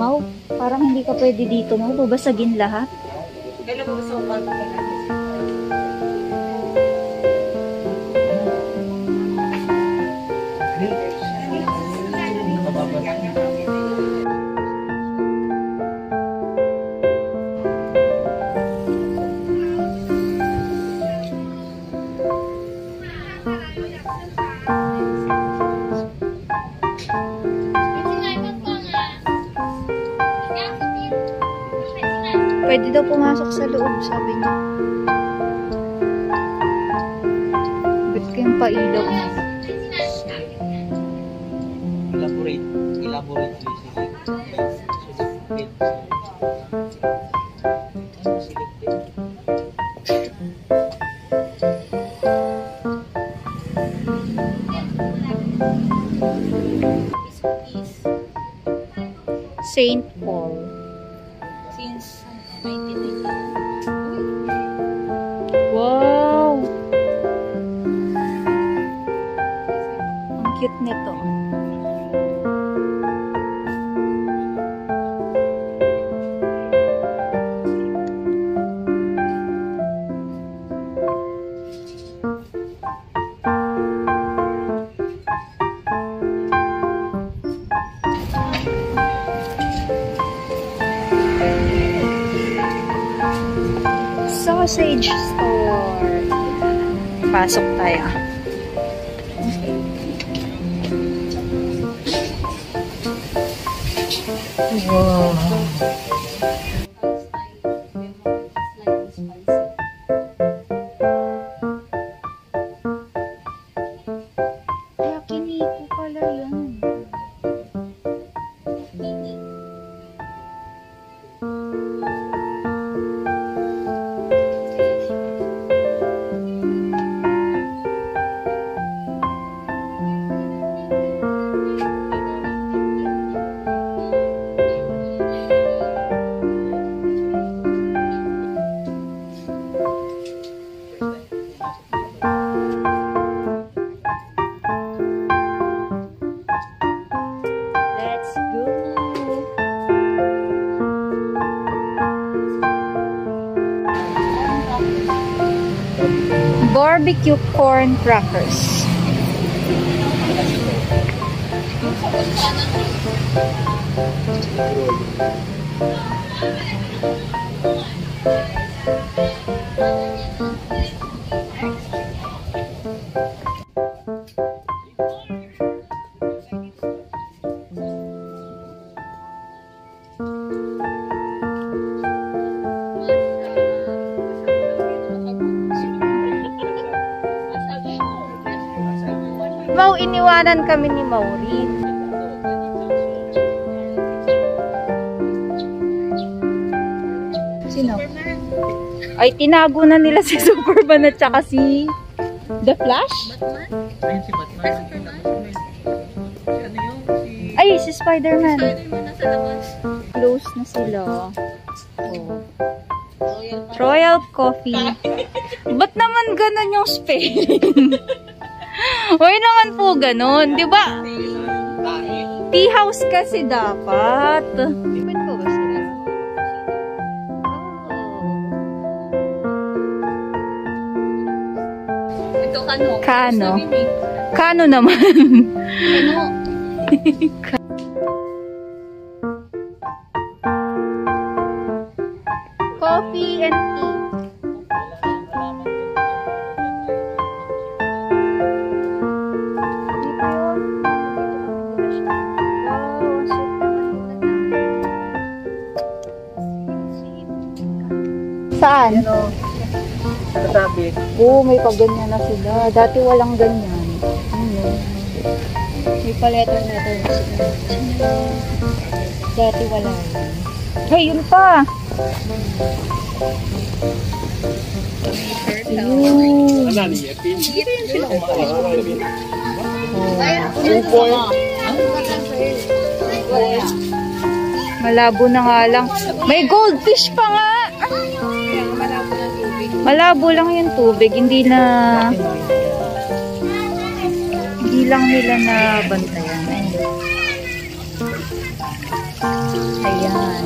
Mau, parang hindi ka pwede dito, Mau. Babasagin lahat. Kailan mo sa umaga ka lang? Pwede daw pumasok sa loob, sabi niya. Ba't kayong pailaw niya? Elaborate Saint Paul. Since 1990. Wow! Ang cute nito. Sausage store. Pasok tayo. Wow. Kaya kiniko pala yun. Barbecue corn crackers. Mau, iniwanan kami ni Maureen. Sino? Superman. Ay, tinago na nila si Superman at saka si The Flash? Batman? Ayun si Batman. Ay, Superman? Si ano yung si... Ay, si Spider-Man. Spider-Man nasa labas. Close na sila. Oh. Royal Coffee. Ba't naman ganun yung spelling? Huwag naman po ganun, di ba? Tea house kasi dapat. Ba't po ba sila? Ito kano? Kano? Kano naman? Kano? Coffee and tea. Saan? Ano? Sabi. Oo, may paganyan na sila. Dati walang ganyan. Ano? May pa-letter-letter na sila. Dati wala yan. Hey, yun pa! Yun. Malabo na nga lang. May goldfish pa nga! Malabo lang yung tubig. Hindi lang nila na bantayan. Ayan.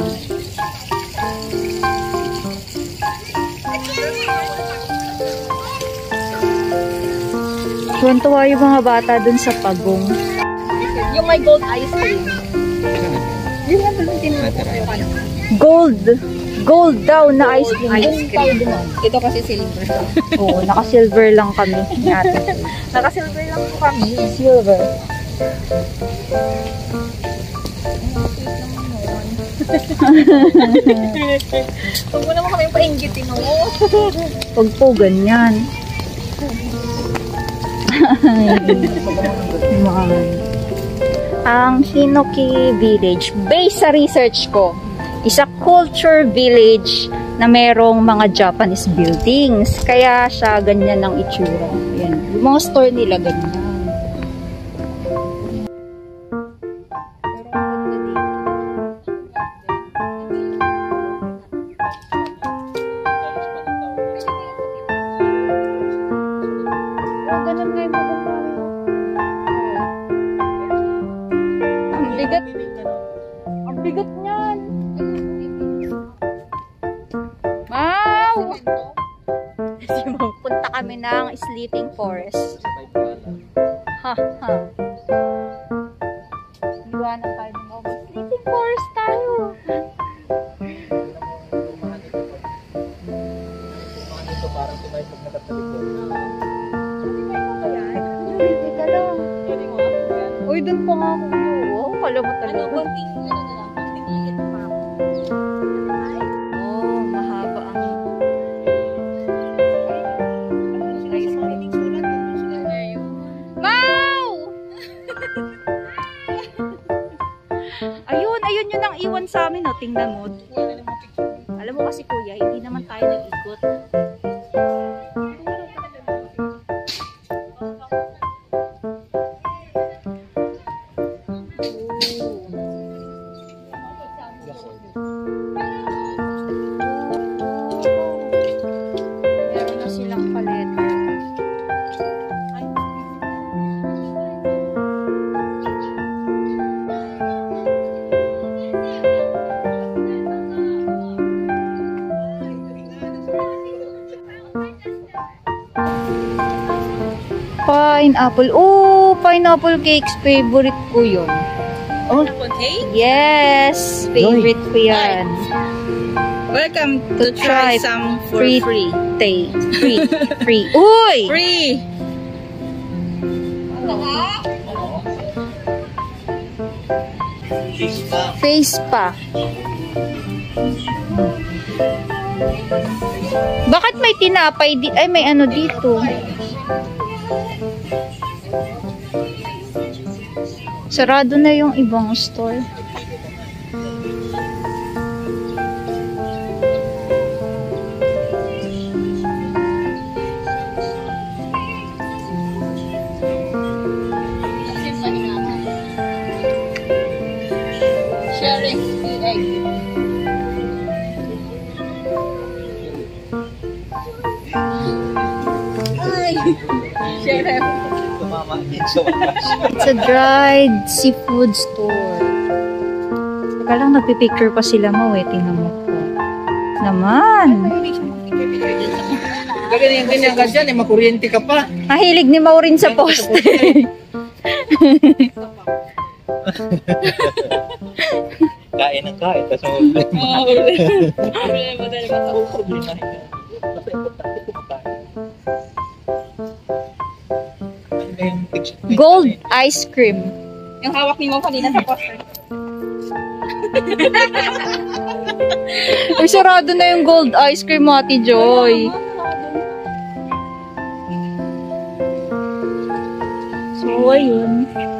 Tuwan-tuwa yung mga bata dun sa pagong. Yung may gold ice cream. Yung nga doon Gold! Gold daw na ice cream. Ice cream. Ito kasi silver. Oo, naka-silver lang kami. Naka-silver lang po kami. Silver. Huwag mo naman kami painggitin, no? Huwag po ganyan. Ang Hinoki Village, based sa research ko, is a culture village na merong mga Japanese buildings. Kaya siya ganyan ang itsura. Ayan. Yung mga store nila ganyan. Ang bigat niyan. Wow! Punta kami ng sleeping forest. Ha, ha. Iwanan tayo ng mga sleeping forest tayo. Parang tumay pag nakatalig doon. Uy, dun pa nga ako. Wow, kala mo talaga. Konting na lang. Konting init pa ako. Oh, mahaba ang... Mau! Ayun, ayun yun ang iwan sa amin, oh. Tingnan mo. Alam mo kasi kuya, hindi naman tayo nag-ikot. Meron na silang paleta. Pineapple. Oh, pineapple cakes. Favorite ko yun. Oh, yes. Favorite ko yan. Welcome To try some free. Free. Free. Uy! Free! Face pa. Bakit may tinapay di ay may ano dito? Sarado na yung ibang store. Sharing the egg. Ay! Sharing. Tumama din sa wakas. It's a dried seafood store. Teka lang, nagpipicture pa sila mo eh. Tingnan mo po. Naman. Ganyan ka dyan, makuryente ka pa. Mahilig ni Maureen sa poste. Kain ng kain, tapos problema. Problema dahil matawa. Problema. Kasi importante kumakain. Ano ba yung picture? Gold ice cream. Yung hawak ni mo kanina sa poster. Uy, sarado na yung gold ice cream, Ate Joy. So, ayun.